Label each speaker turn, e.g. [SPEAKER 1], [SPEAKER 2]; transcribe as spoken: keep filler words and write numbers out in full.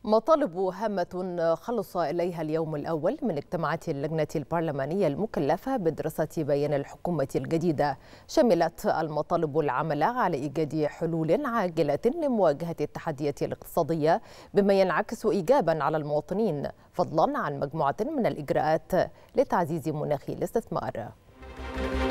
[SPEAKER 1] مطالب هامة خلص إليها اليوم الأول من اجتماعات اللجنة البرلمانية المكلفة بدراسة بيان الحكومة الجديدة. شملت المطالب العمل على إيجاد حلول عاجلة لمواجهة التحديات الاقتصادية بما ينعكس إيجابا على المواطنين، فضلا عن مجموعة من الإجراءات لتعزيز مناخ الاستثمار.